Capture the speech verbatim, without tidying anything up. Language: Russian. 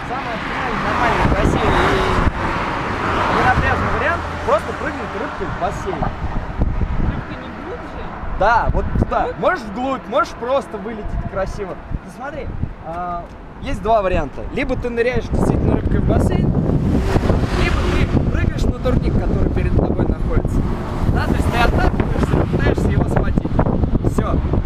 самый оптимальный, нормальный, красивый и ненапряжный вариант — просто прыгнуть рыбкой в бассейн. Рыбка не глубже? Да, вот туда. Можешь вглубь, можешь просто вылететь красиво. Ты смотри, а, есть два варианта. Либо ты ныряешь действительно рыбкой в бассейн, либо ты прыгаешь на турник, который перед тобой находится. Да, то есть ты отталкиваешься и пытаешься его схватить. Все.